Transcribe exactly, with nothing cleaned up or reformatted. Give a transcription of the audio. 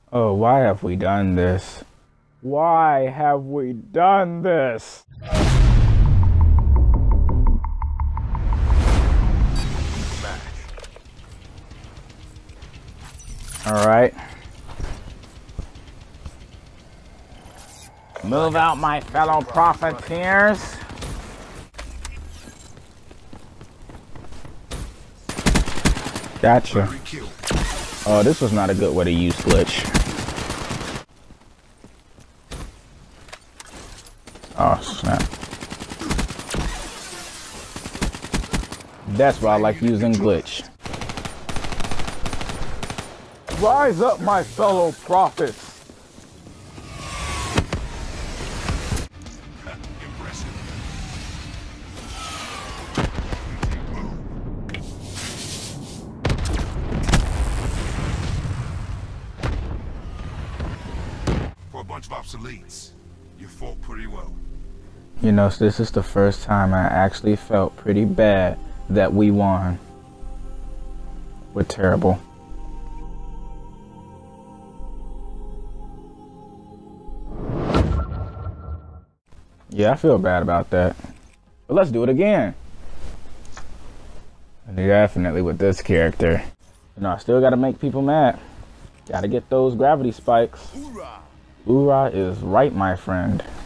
Oh, why have we done this? Why have we done this? All right. Move out, my fellow profiteers. Gotcha. Oh, this was not a good way to use glitch. Oh, snap. That's why I like using glitch. Rise up, my fellow prophets. For a bunch of obsoletes, you fought pretty well. You know, so this is the first time I actually felt pretty bad that we won. We're terrible. Yeah, I feel bad about that. But let's do it again. Definitely with this character. You know, I still gotta make people mad. Gotta get those gravity spikes. Hoorah is right, my friend.